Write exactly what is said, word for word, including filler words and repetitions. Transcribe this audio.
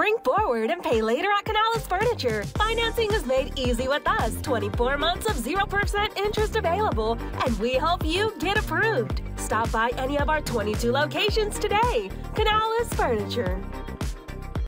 Bring forward and pay later at Canales Furniture. Financing is made easy with us. twenty-four months of zero percent interest available, and we help you get approved. Stop by any of our twenty-two locations today. Canales Furniture.